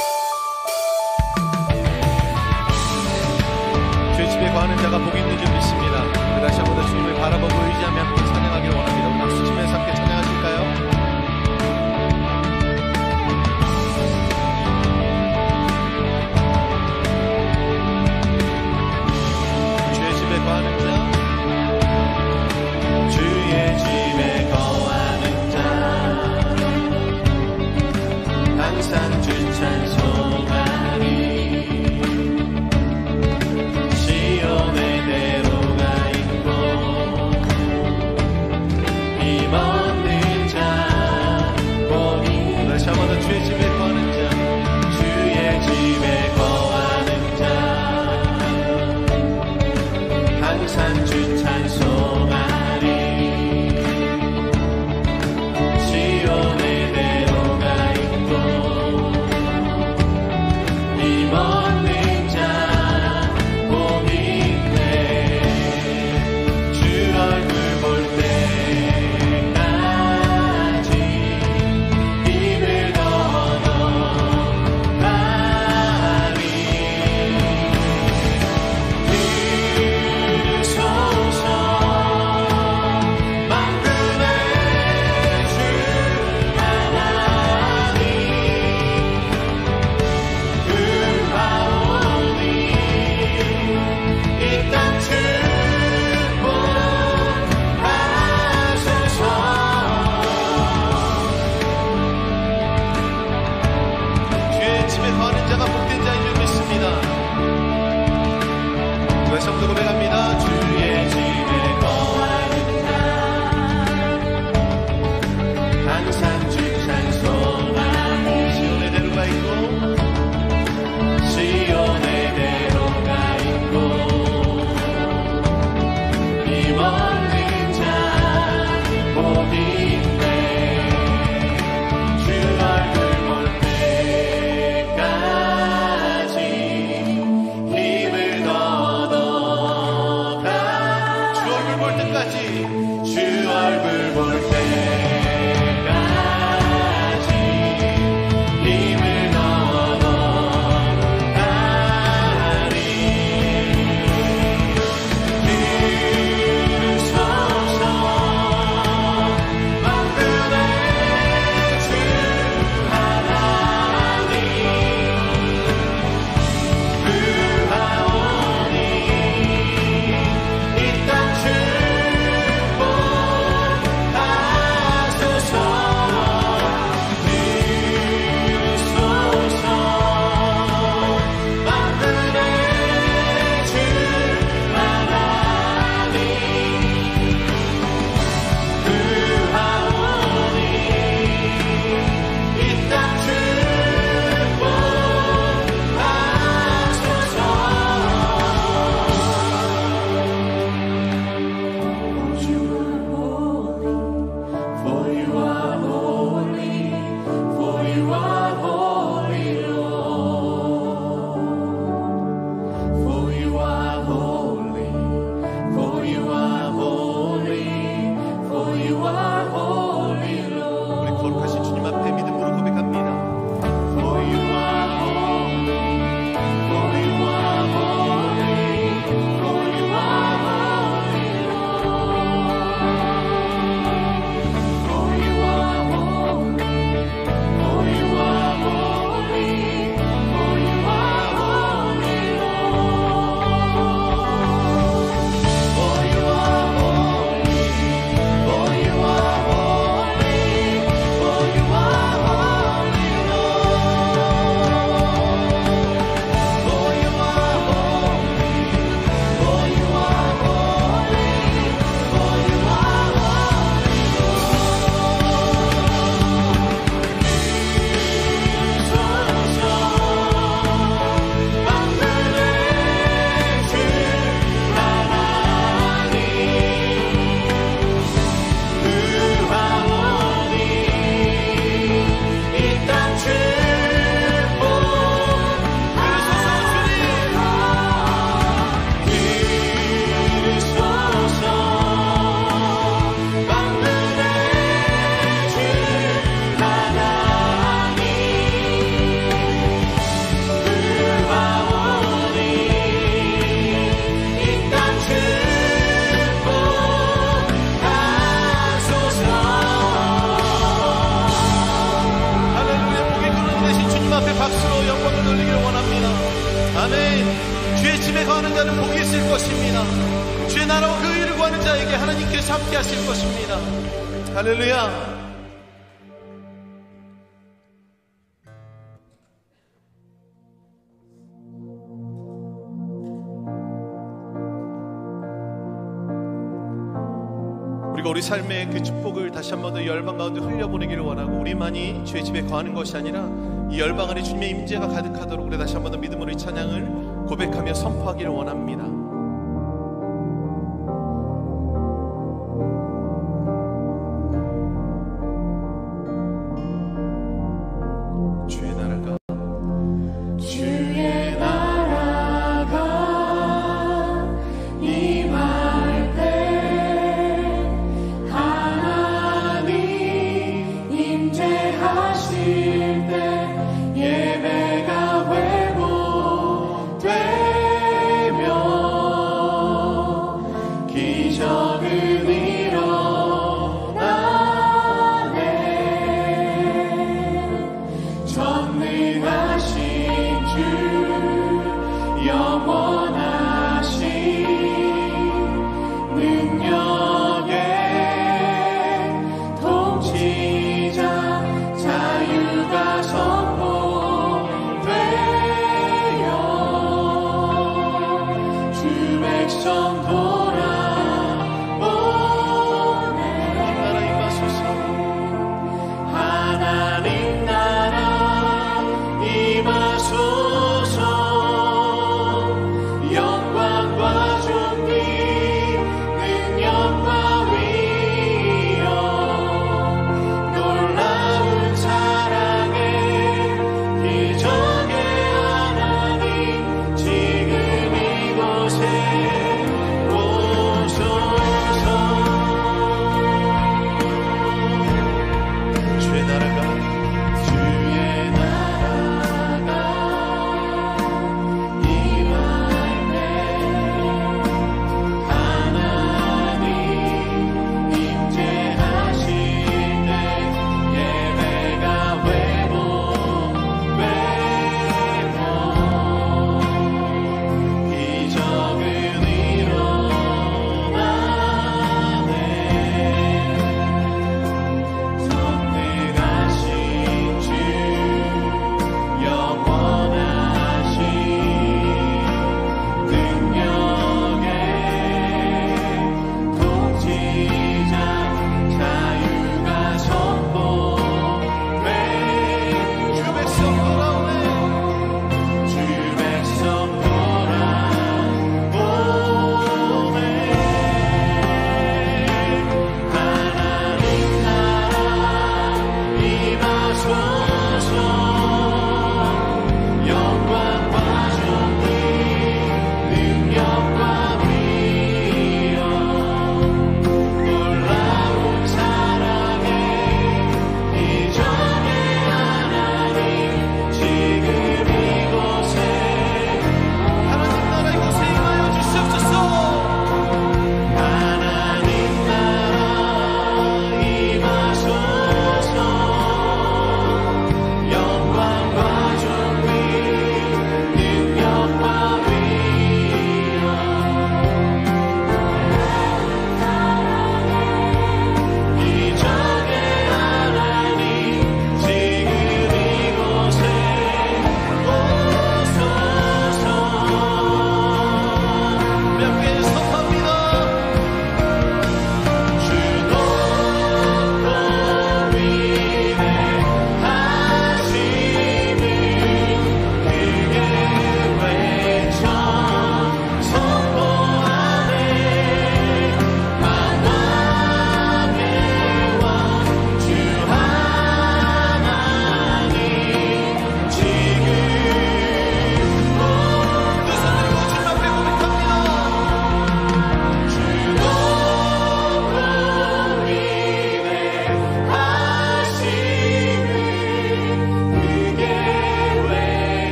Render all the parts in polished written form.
주의 집에 거하는 자가 복이 있는 줄 믿습니다. 우리 다시 한번 더 주님을 바라보고 의지하며 함께 찬양하기를 원합니다. 우리 박수 치면서 함께 찬양하실까요? 주의 집에 거하는 자, 주의 집에 거하는 자, 항상 주 찬송하리. 시온의 대로가 있고 힘없는 박수로 영광을 돌리기를 원합니다. 아멘. 주의 집에 거하는 자는 복이 있을 것입니다. 주의 나라와 그 의를 구하는 자에게 하나님께서 함께 하실 것입니다. 할렐루야. 우리가 우리 삶의 그 축복을 다시 한 번 더 열방 가운데 흘려보내기를 원하고, 우리만이 주의 집에 거하는 것이 아니라 이 열방 안에 주님의 임재가 가득하도록 우리 다시 한 번 더 믿음으로 이 찬양을 고백하며 선포하기를 원합니다. 주의 나라가 임할 때 하나님 임재하실 때 예배가 회복되며 기적은 일어나네. 전능하신 주 영원하신 능력의 통치자 자유가 선포되어 주 백성 돌아보네. 나라 임하소서. 하나님 나라 임하소서. 영광과 존귀 능력과 위엄 놀라운 사랑의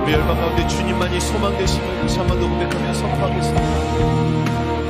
우리 열방 가운데 주님만이 소망 되심을 다시 한 번 더 고백하며 선포하겠습니다.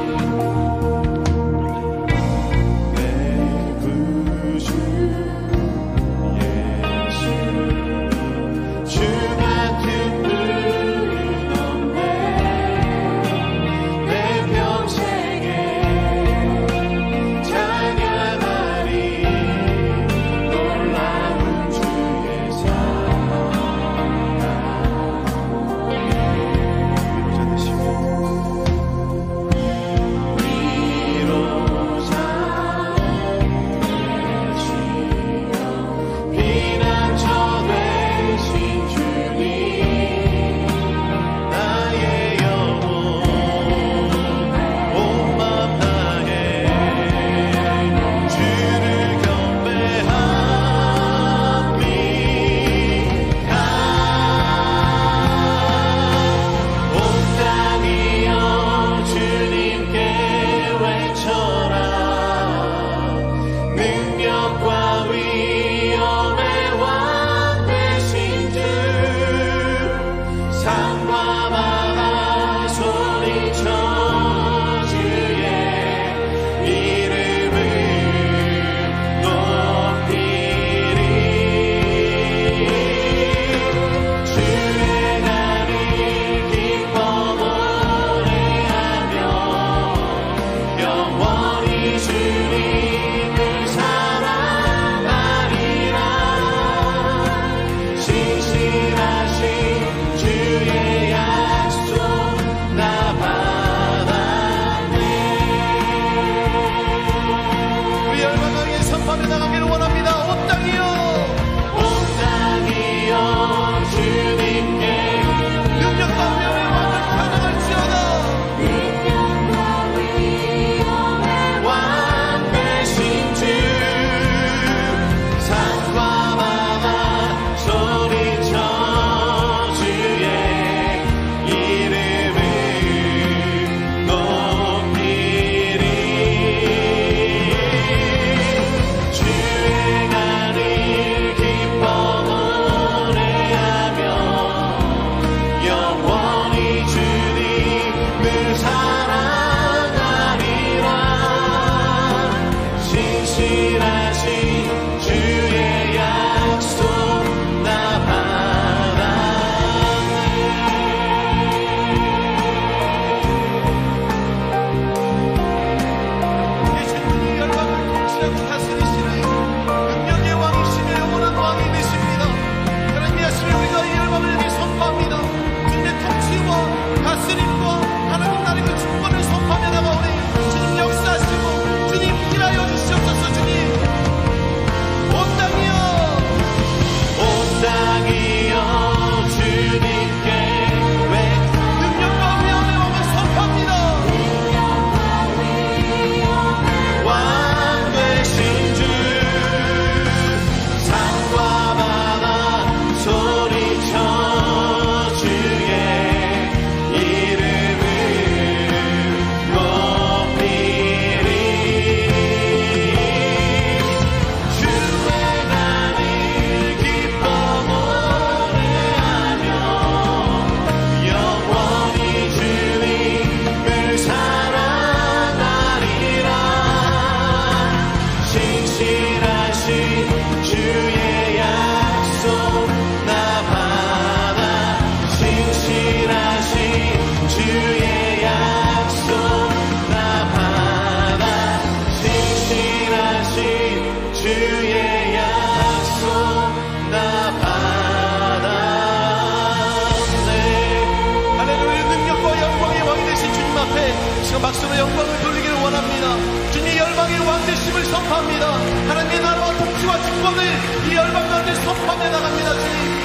박수로 영광을 돌리기를 원합니다. 주님 열방의 왕되심을 선포합니다. 하나님의 나라와 통치와 주권을 이 열방 가운데 선포하며 나갑니다. 주님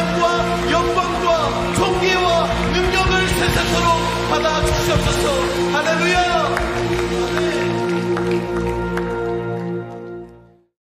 찬양과 영광과 존귀와 능력을 세세토록 받아 주시옵소서.